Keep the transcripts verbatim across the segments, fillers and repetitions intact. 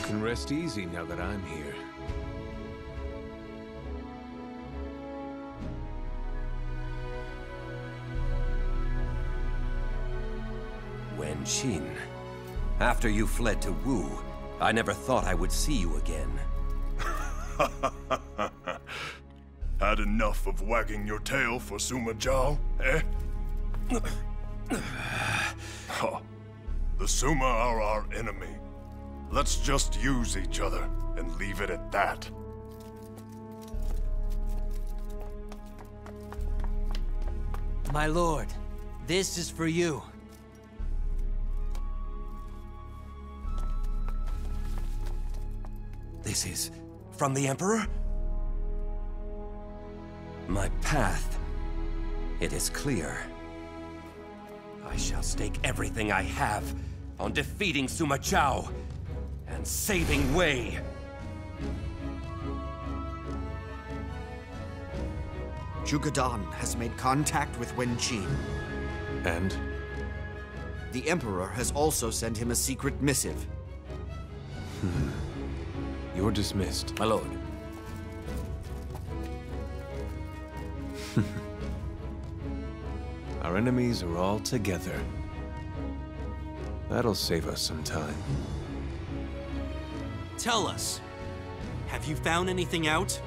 can rest easy now that I'm here. Wen Qin, after you fled to Wu, I never thought I would see you again. Had enough of wagging your tail for Sima Zhao, eh? Huh. The Sima are our enemy. Let's just use each other and leave it at that. My lord, this is for you. This is from the Emperor? My path, it is clear. I shall stake everything I have on defeating Sima Zhao and saving Wei. Zhuge Dan has made contact with Wen Qin. And? The Emperor has also sent him a secret missive. Hmm. You're dismissed. My lord. Our enemies are all together. That'll save us some time. Tell us, have you found anything out?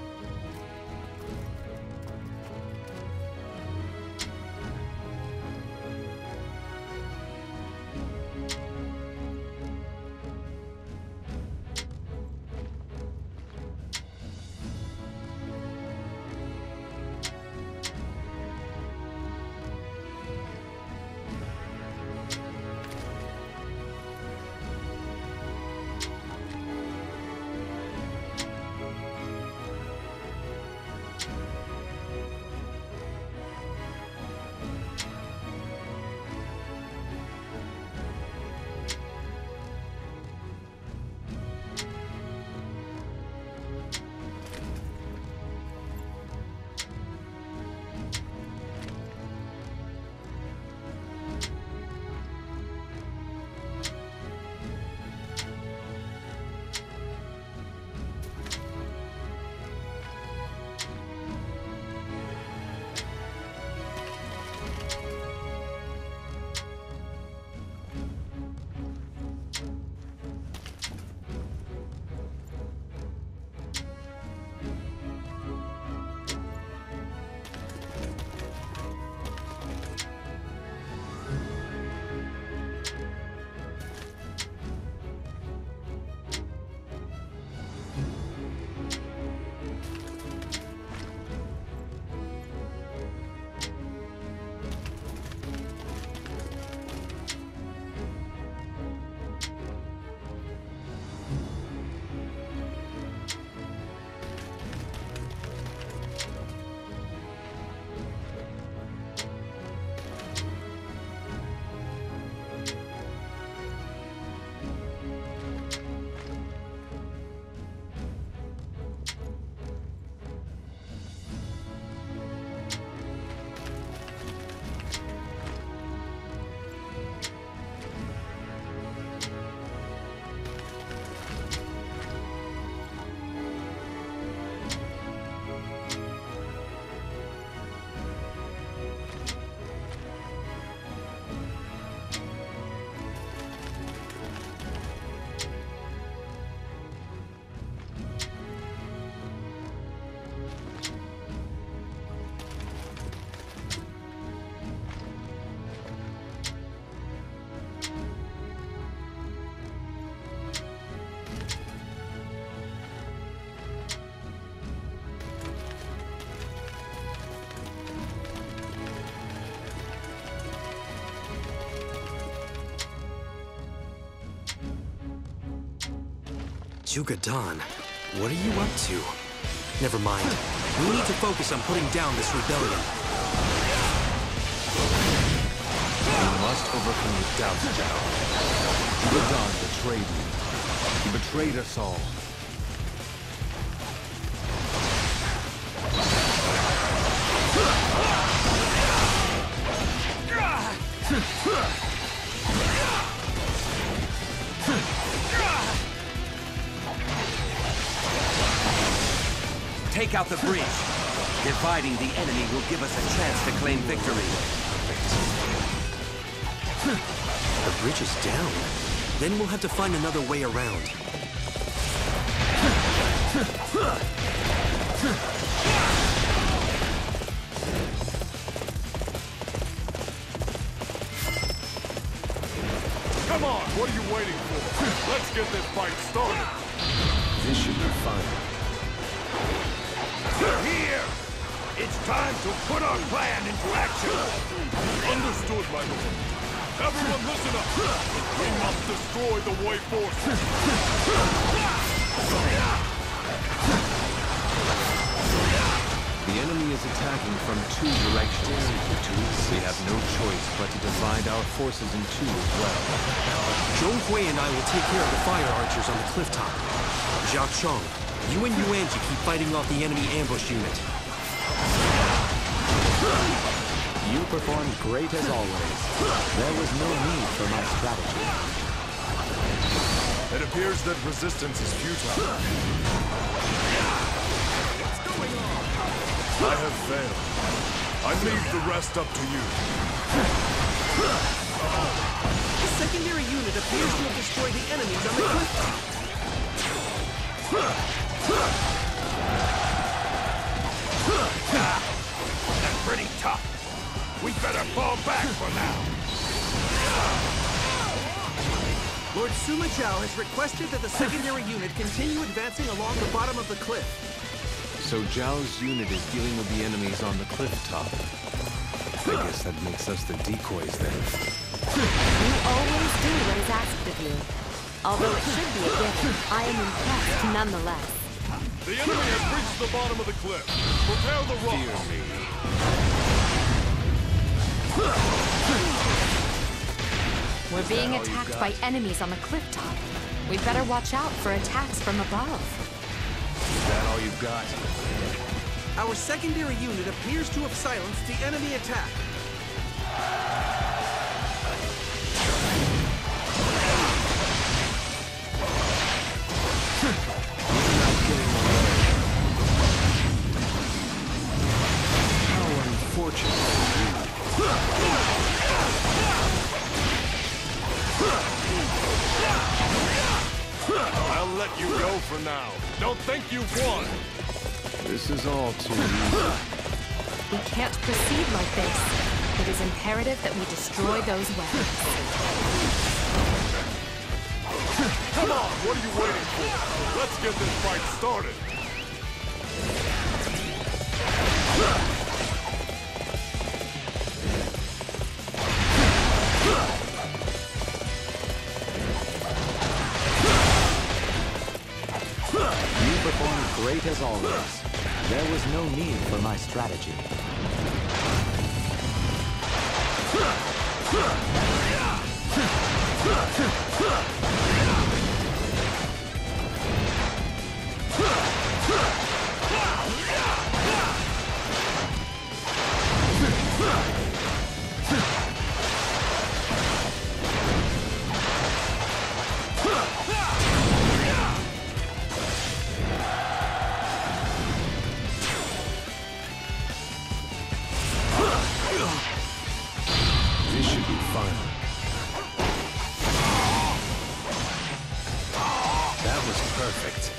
Zhuge Dan, what are you up to? Never mind. We need to focus on putting down this rebellion. You must overcome your doubts, Zhao. Zhuge Dan betrayed you. He betrayed us all. Take out the bridge. Dividing the enemy will give us a chance to claim victory. The bridge is down. Then we'll have to find another way around. Come on, what are you waiting for? Let's get this fight started. This should be fun. Here! It's time to put our plan into action! Understood, my lord. Everyone listen up! We must destroy the Wei force! The enemy is attacking from two directions. We have no choice but to divide our forces in two as well. Zhong Hui and I will take care of the fire archers on the cliff top. Jia Chong, you and Yuan keep fighting off the enemy ambush unit. You performed great as always. There was no need for my strategy. It appears that resistance is futile. What's going on? I have failed. I leave the rest up to you. The secondary unit appears to have destroyed the enemies on the cliff top. That's pretty tough. We better fall back for now. Lord Sima Zhao has requested that the secondary unit continue advancing along the bottom of the cliff. So Zhao's unit is dealing with the enemies on the cliff top. I guess that makes us the decoys then. You always do what is asked of you. Although it should be a given, I am impressed nonetheless. The enemy has reached the bottom of the cliff. Prepare the rock. Fear me. We're being attacked by enemies on the cliff top. We'd better watch out for attacks from above. Is that all you've got? Our secondary unit appears to have silenced the enemy attack. How unfortunate for you. I'll let you go for now. Don't think you've won. This is all too easy. We can't proceed like this. It is imperative that we destroy those weapons. Come on, what are you waiting for? Let's get this fight started. You performed great as always. There was no need for my strategy. This should be fun. That was perfect.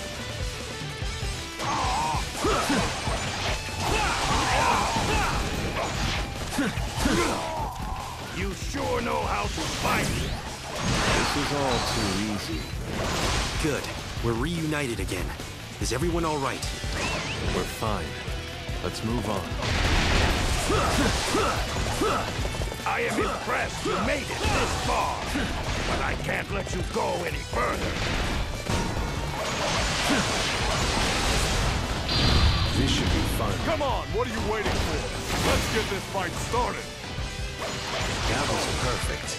You sure know how to fight. This is all too easy. Good. We're reunited again. Is everyone all right? We're fine. Let's move on. I am impressed you made it this far, but I can't let you go any further. This should be fun. Come on, what are you waiting for? Let's get this fight started. That was perfect.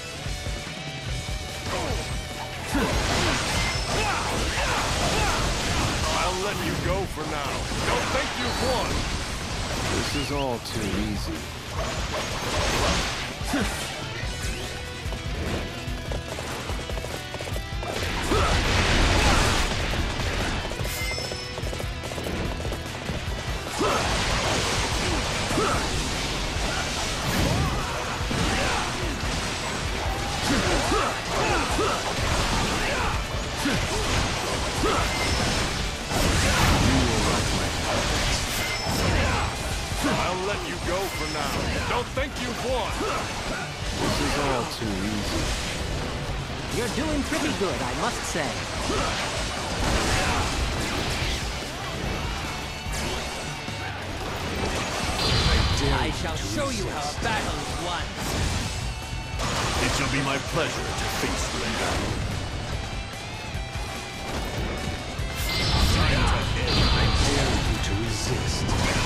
I'll let you go for now. Don't think you've won. This is all too easy. go for now. Don't think you've won. This is all too easy. You're doing pretty good, I must say. I shall show you how a battle is won. It shall be my pleasure to face you in battle. I dare you to resist.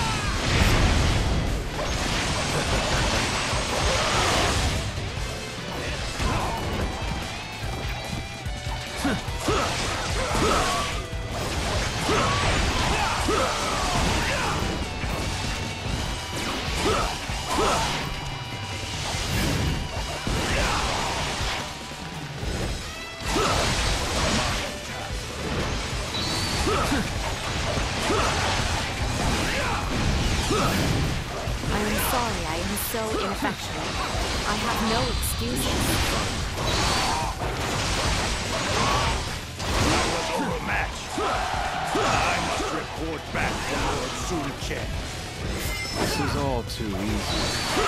I am sorry I am so ineffectual. I have no excuses. That was overmatched. I must report back to Lord Zhuge Dan. This is all too easy.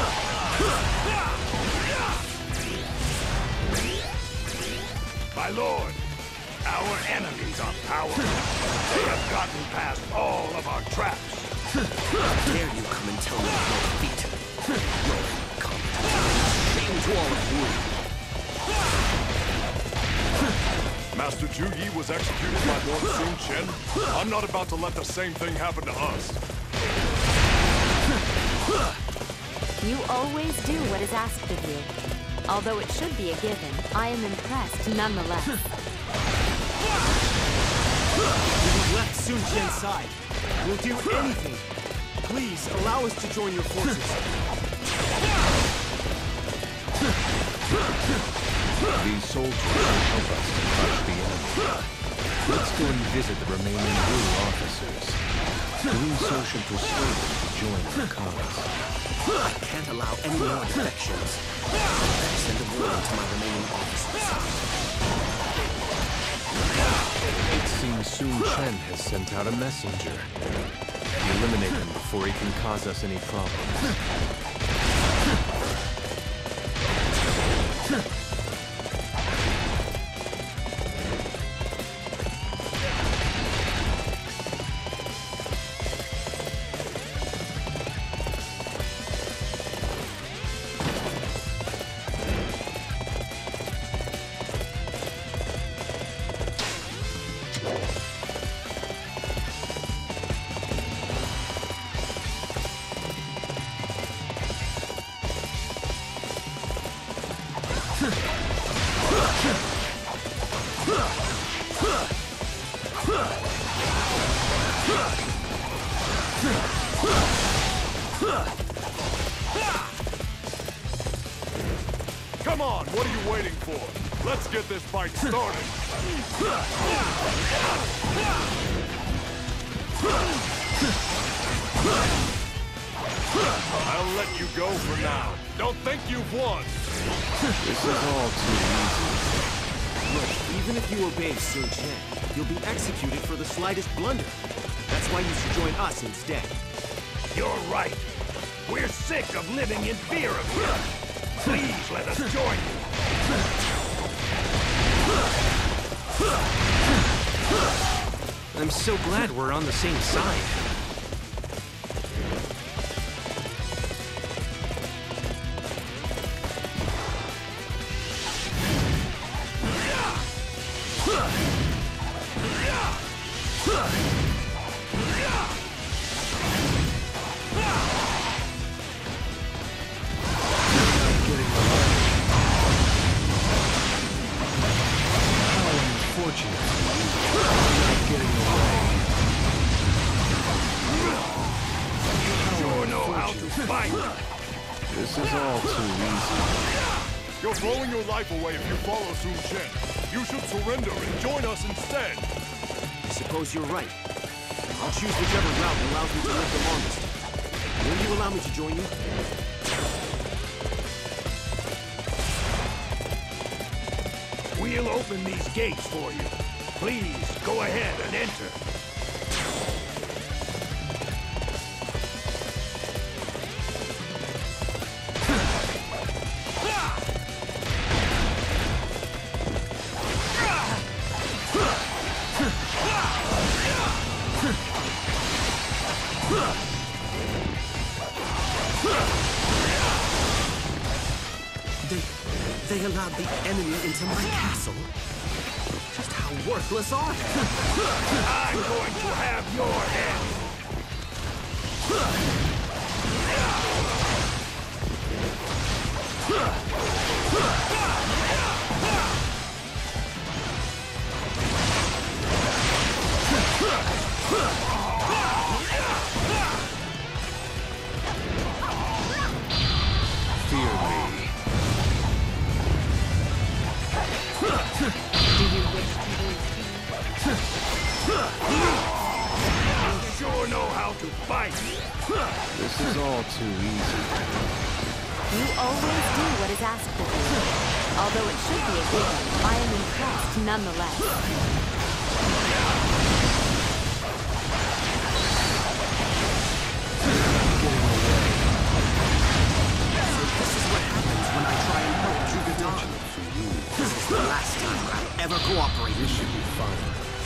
My lord, our enemies are powerful. They have gotten past all of our traps. How dare you come and tell me of your defeat? You're incompetent. Shame to all of you. Master Zhuge was executed by Lord Sun Chen. I'm not about to let the same thing happen to us. You always do what is asked of you. Although it should be a given, I am impressed nonetheless. We've left Sun Chen's side. We'll do anything. Please, allow us to join your forces. These soldiers will help us to crush the enemy. Let's go and visit the remaining Wu officers. Doing so should persuade them to join the cause. I can't allow any more defections. Better send a warning to my remaining officers. It seems Sun Chen has sent out a messenger. Eliminate him before he can cause us any problems. Come on, what are you waiting for? Let's get this fight started. I'll let you go for now. Don't think you've won. This is all too easy. Look, even if you obey Sun Chen, you'll be executed for the slightest blunder. That's why you should join us instead. You're right. We're sick of living in fear of you. Please let us join you. I'm so glad we're on the same side. This is all too easy. You're throwing your life away if you follow Sun Chen. You should surrender and join us instead. I suppose you're right. I'll choose whichever route allows me to live the longest. Will you allow me to join you? We'll open these gates for you. Please, go ahead and enter. They allowed the enemy into my castle? Just how worthless are they? I'm going to have your head! Fear me. Do you wish to lose You sure know how to fight! This is all too easy. You always do what is asked of you. Although it should be a given, I am impressed nonetheless. This is what happens when I try and help Zhuge Dan. This is the last time I'll ever cooperate. This should be fun.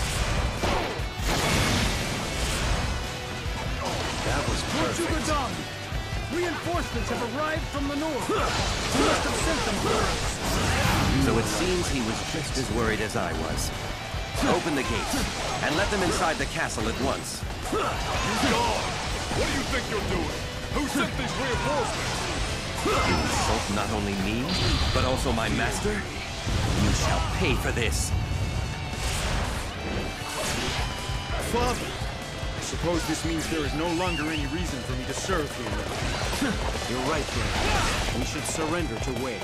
That was perfect. Dan! Reinforcements have arrived from the north. You must have sent them for us. So it seems he was just as worried as I was. Open the gates, and let them inside the castle at once. You dog! What do you think you're doing? Who sent these reinforcements? You insult not only me, but also my master? You shall pay for this. Father, I suppose this means there is no longer any reason for me to serve here now. You're right, Lord. We should surrender to Wei.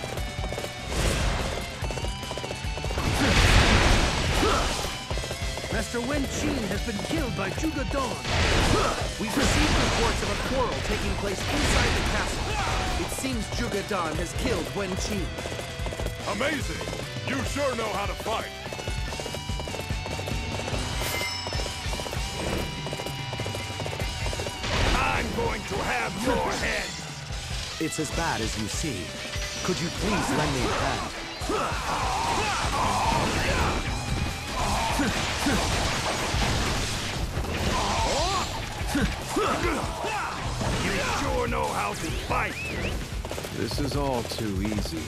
Master Wen Qin has been killed by Zhuge Dan. We've received reports of a quarrel taking place inside the castle. It seems Zhuge Dan has killed Wen Qin. Amazing! You sure know how to fight! I'm going to have your head! It's as bad as you see. Could you please lend me a hand? You sure know how to fight! This is all too easy.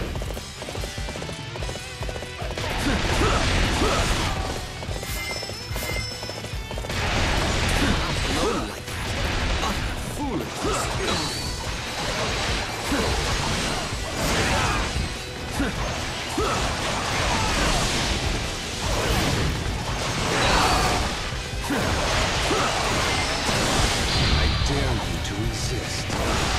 Alone like that. Utter foolishness. I dare you to resist.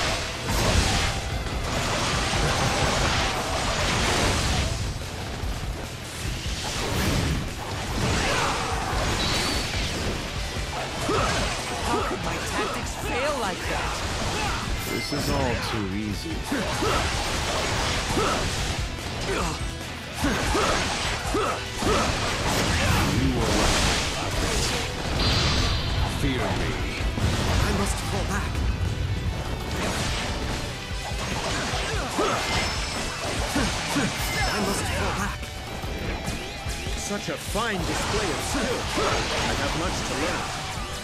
How could my tactics fail like that? This is all too easy. You are right. Fear me. I must fall back. I must fall back. Such a fine display of skill. I have much to learn.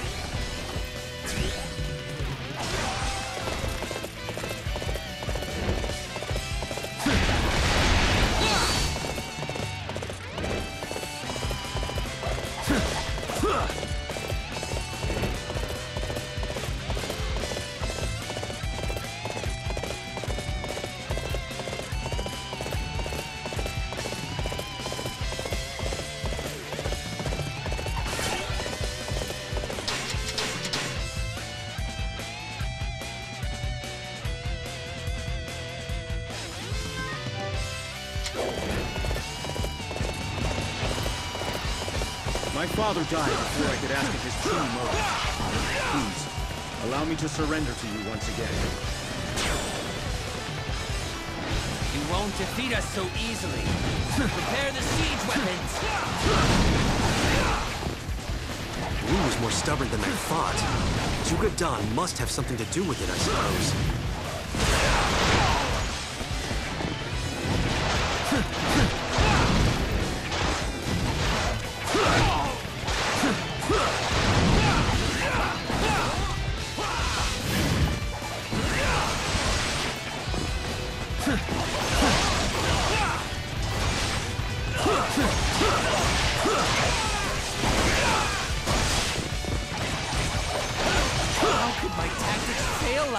My father died before I could ask of his true motive. Please, allow me to surrender to you once again. You won't defeat us so easily. Prepare the siege weapons. Wu was more stubborn than I thought. Zhuge Dan must have something to do with it, I suppose.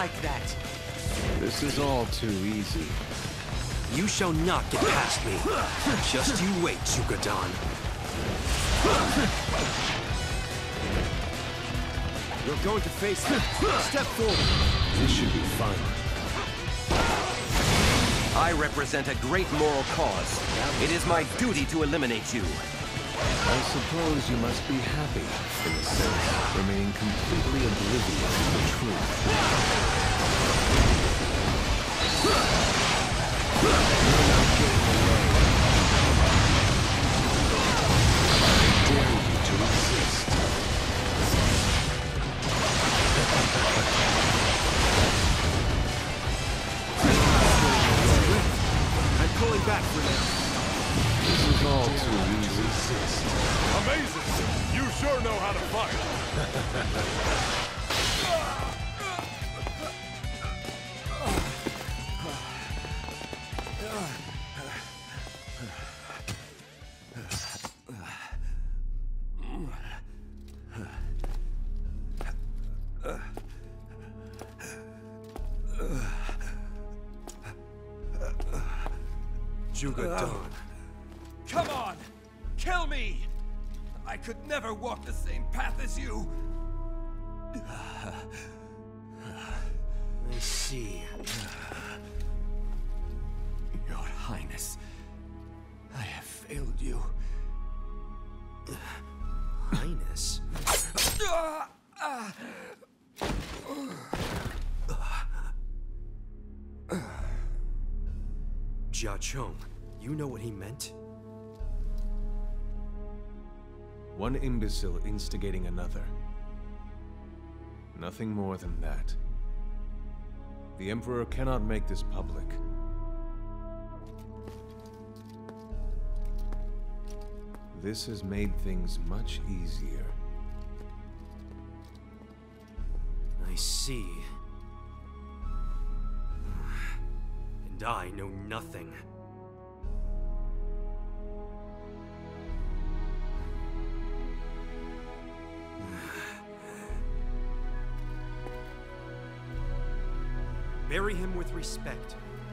like that. This is all too easy. You shall not get past me. Just you wait, Zhuge Dan. You're going to face me. Step forward. This should be fun. I represent a great moral cause. It is my duty to eliminate you. I suppose you must be happy, in a sense, remaining completely oblivious to the truth. You're not getting away. I dare you to resist. I'm pulling back for now. This is all too easy. Resist. Amazing! You sure know how to fight. Zhuge Dan. Come on! Kill me! I could never walk the same path as you! I see. Your Highness, I have failed you. Highness? Jia Chong, you know what he meant? One imbecile instigating another. Nothing more than that. The Emperor cannot make this public. This has made things much easier. I see. And I know nothing. Bury him with respect.